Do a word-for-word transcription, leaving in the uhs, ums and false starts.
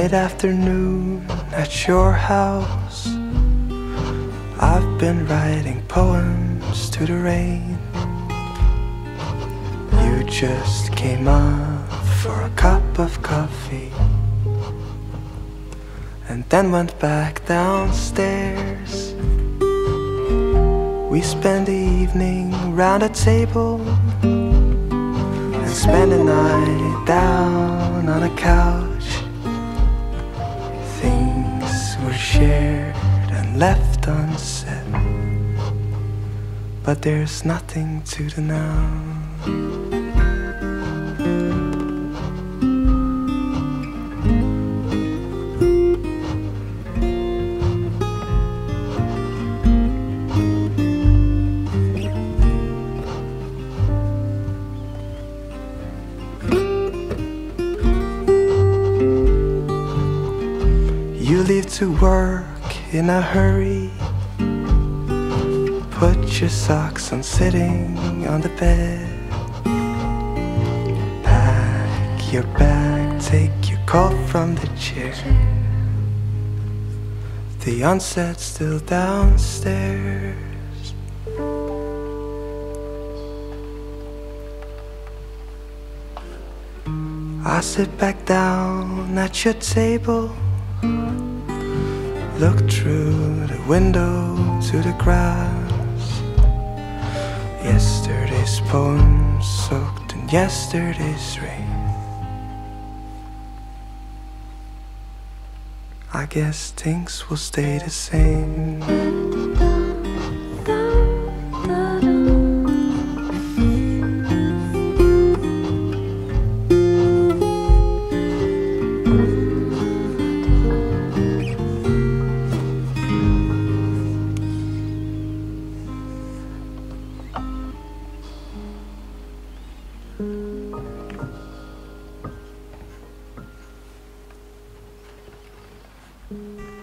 Mid-afternoon at your house, I've been writing poems to the rain. You just came up for a cup of coffee and then went back downstairs. We spent the evening round a table and spent the night down on a couch. Things were shared and left unsaid, but there's nothing to do now. You leave to work in a hurry, put your socks on sitting on the bed. Pack your bag, take your coat from the chair. The onset's still downstairs. I sit back down at your table, look through the window to the grass. Yesterday's poems soaked in yesterday's rain. I guess things will stay the same. Mm-hmm.